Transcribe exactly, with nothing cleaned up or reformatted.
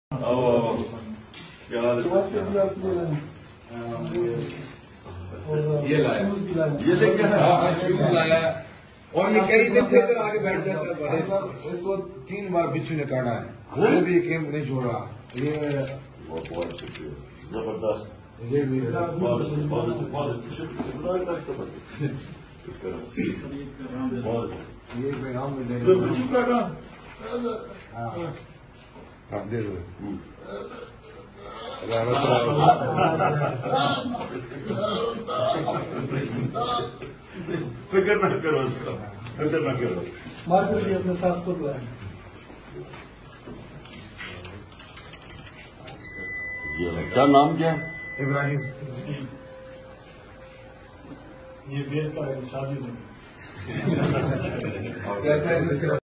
یہ لایا یہ لے کے شوز لایا اور یہ کئی دن سے ادھر آگے بیٹھ جاتا ہے. اس کو تین بار بچو نے کاٹا ہے وہ بھی کیمپ نہیں چھوڑ رہا. یہ زبردست یہ بھی یہ پیغام میں دے آپ دے دو. فکر نہ کرو اس کا فکر نہ کرو. مارکیٹ بھی اپنے ساتھ خود لائیں. کیا نام کیا ہے؟ ابراہیم. یہ بیل کا شادی میں کہتا ہے